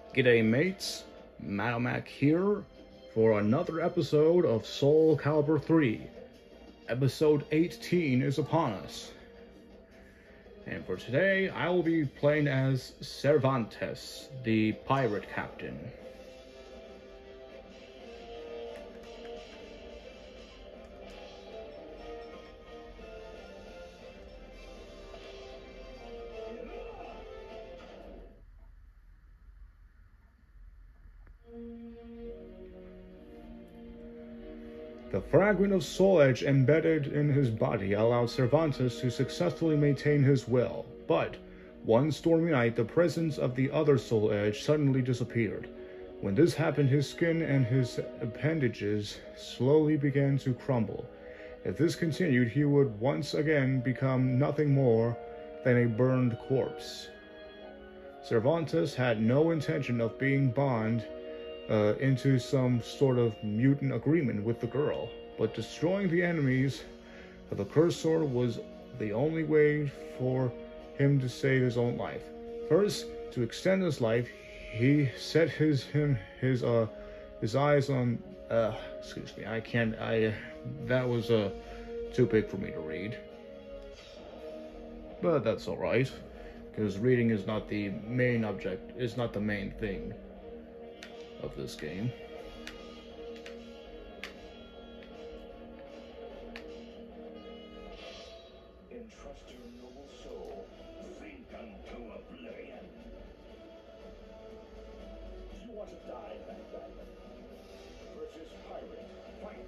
G'day mates, Madomac here for another episode of Soul Calibur 3. Episode 18 is upon us. And for today, I will be playing as Cervantes, the pirate captain. The fragment of soul edge embedded in his body allowed Cervantes to successfully maintain his will, but one stormy night the presence of the other soul edge suddenly disappeared. When this happened, his skin and his appendages slowly began to crumble. If this continued, he would once again become nothing more than a burned corpse. Cervantes had no intention of being bound into some sort of mutant agreement with the girl, but destroying the enemies of the cursor was the only way for him to save his own life. First, to extend his life, he set his eyes on that was too big for me to read, but that's all right, because reading is not the main thing of this game. Entrust your noble soul, sink unto oblivion. Do you want to die, Baghdad? Versus pirate, fight!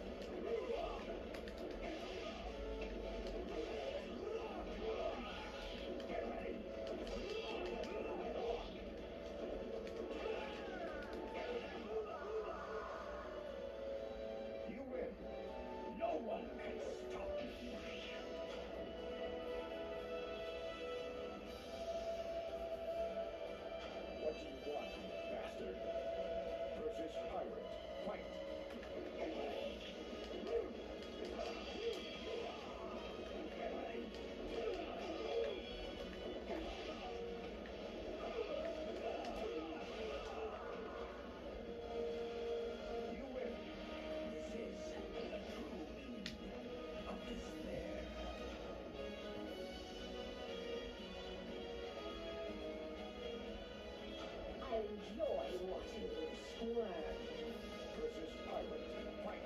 You win. No one can stop me. What do you want, bastard? Versus pirate, fight! You win. This is the true meaning of despair. I enjoy watching you squirm. Versus pirate, fight!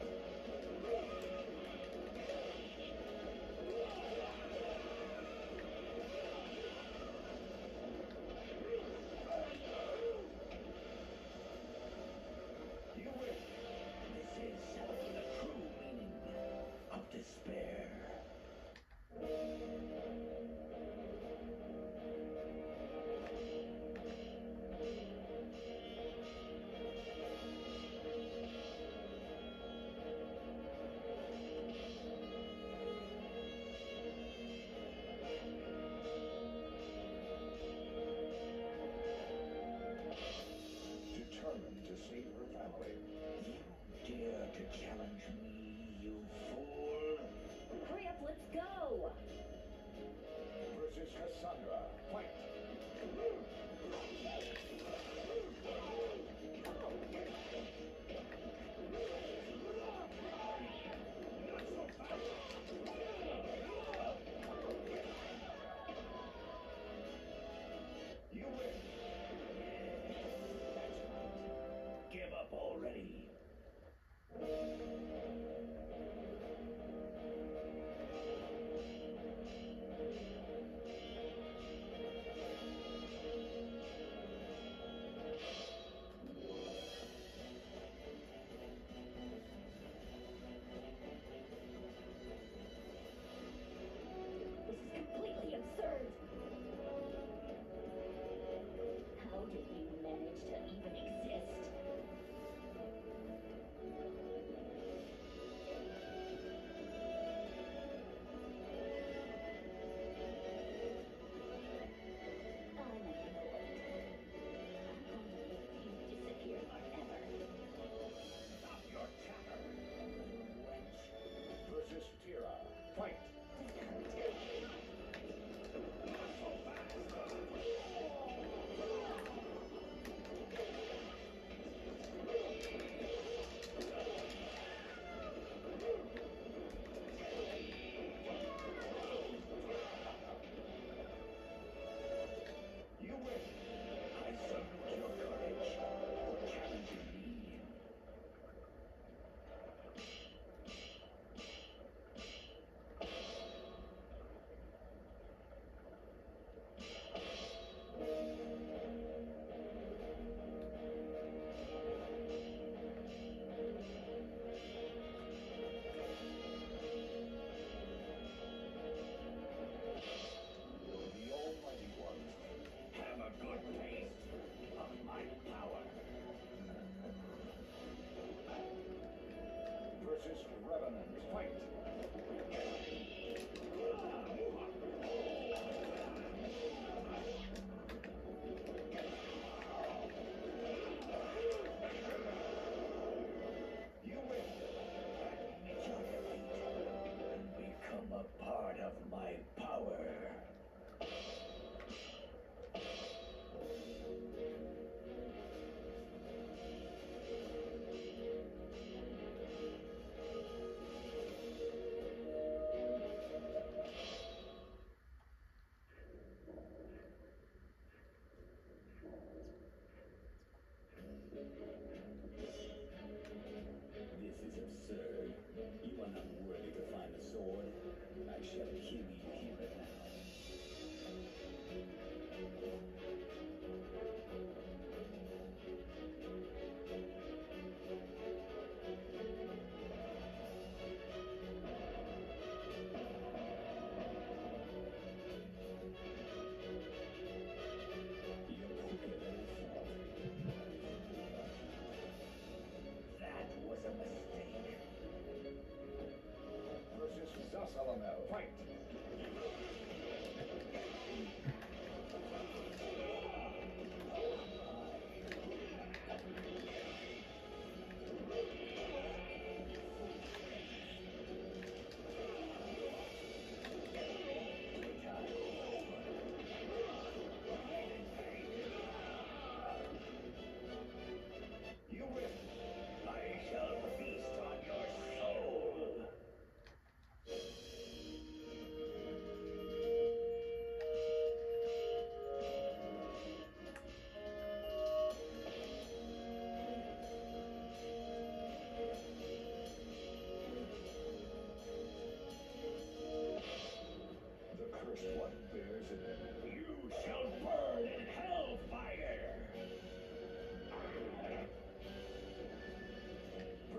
You win. This is the true meaning of despair. Determined to save her family. You dare to challenge me, you fool? Hurry up, let's go! Versus Cassandra, fight! You win. That's right. Give up already.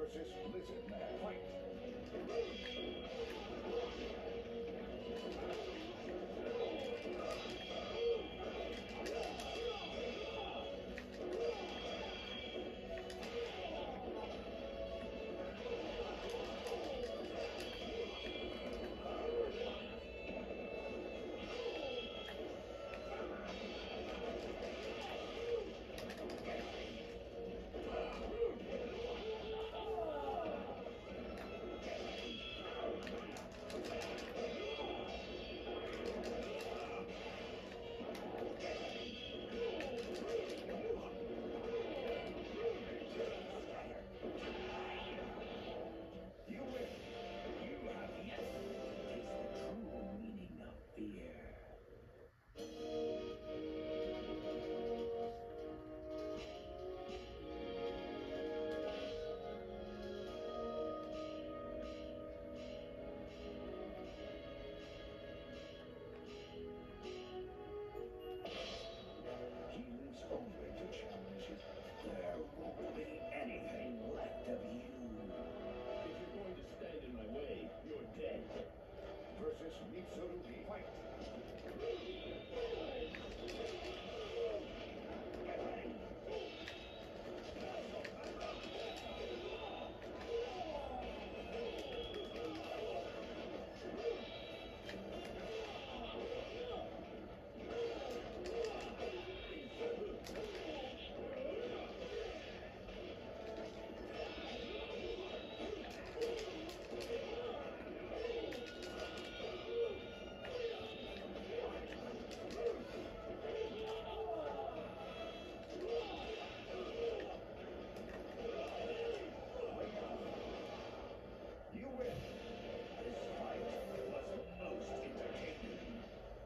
versus Blizzard Man. Fight! You win. You have yet to taste the true meaning of fear. He lives only to challenge you. There won't be anything left of you. If you're going to stand in my way, you're dead. Versus Mitsurugi. Fight! You win. This fight was most entertaining.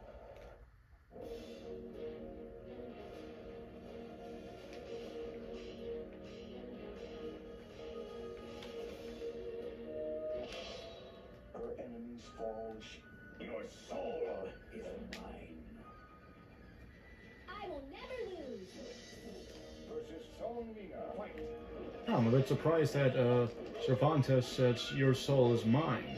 Her enemies fall. Your soul is mine. I will never lose. Versus Song Mina. Fight! I'm a bit surprised that Cervantes said your soul is mine.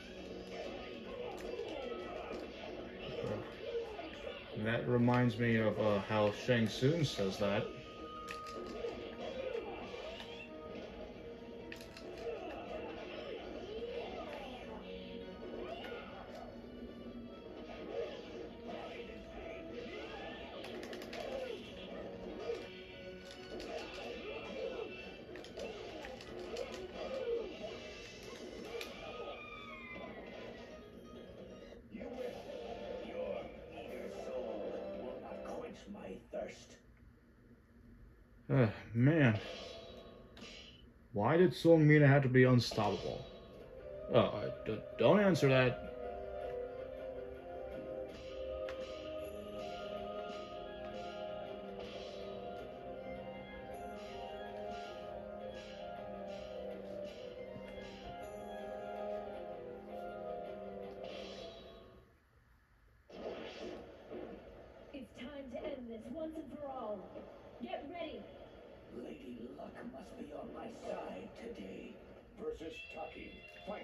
That reminds me of how Shang Tsung says that. You win. Your eager soul will not quench my thirst. Man. Why did Song Mina have to be unstoppable? Don't answer that. It's time to end this once and for all. Get ready. Lady Luck must be on my side today. Versus Taki. Fight!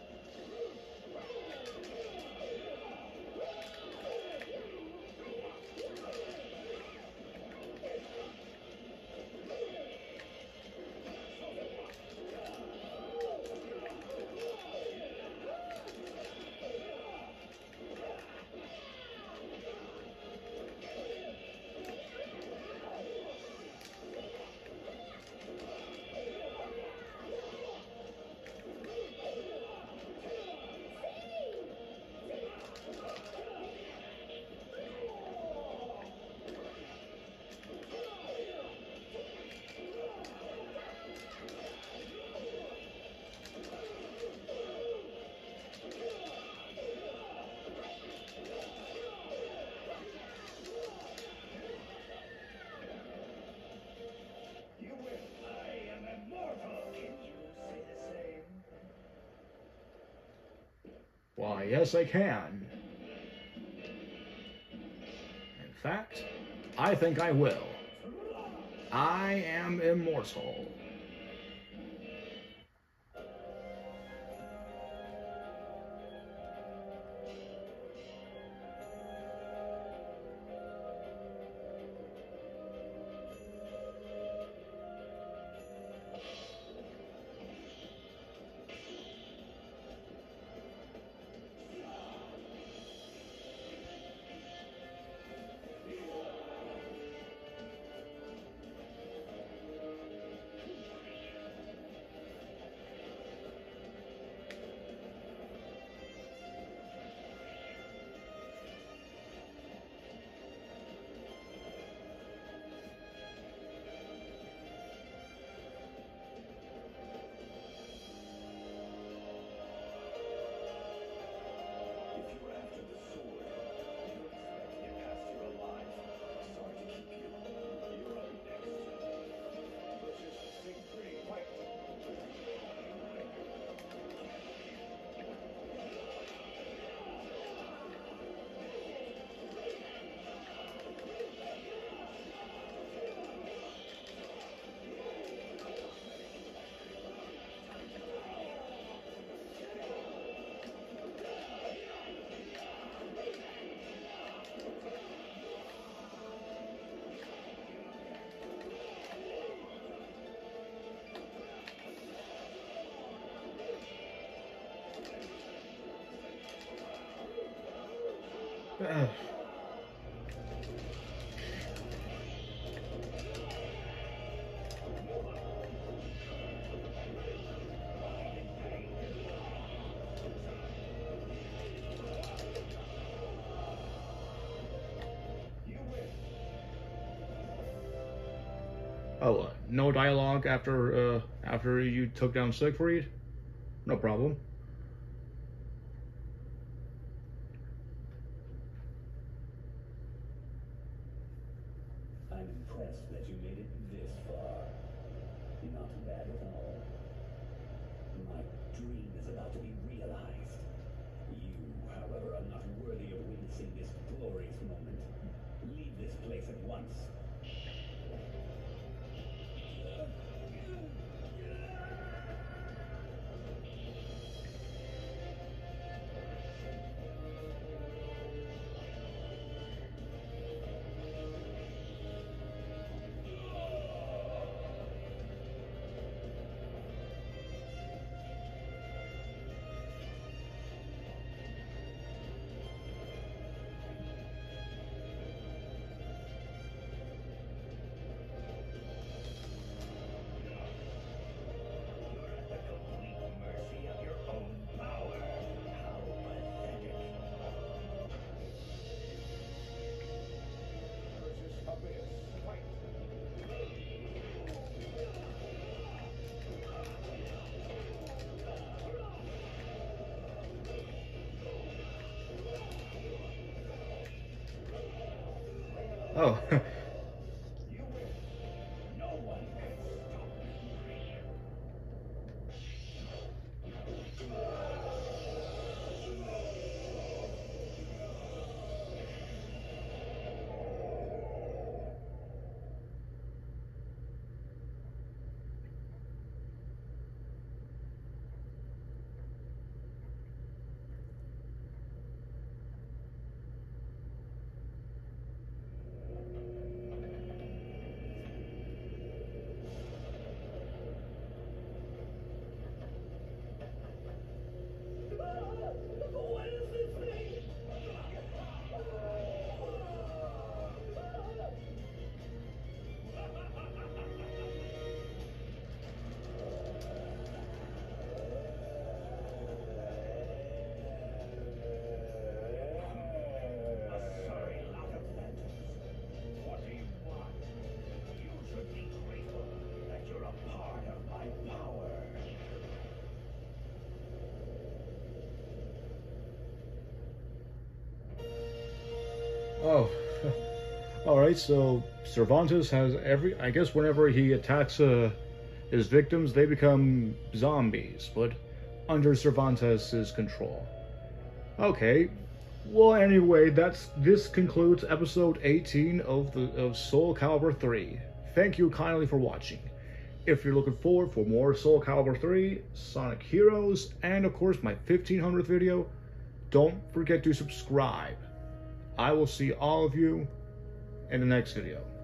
Why, yes, I can. In fact, I think I will. I am immortal. Oh, no dialogue after you took down Siegfried? No problem. I'm impressed that you made it this far. Not bad at all. My dream is about to be realized. You, however, are not worthy of witnessing this glorious moment. Leave this place at once. Oh. What is this thing? A sorry lot of phantoms. What do you want? You should be grateful that you're a part of my power. Oh. Alright, so Cervantes has I guess whenever he attacks his victims, they become zombies, but under Cervantes' control. Okay. Well, anyway, this concludes episode 18 of Soul Calibur 3. Thank you kindly for watching. If you're looking forward for more Soul Calibur 3, Sonic Heroes, and of course my 1500th video, don't forget to subscribe. I will see all of you in the next video.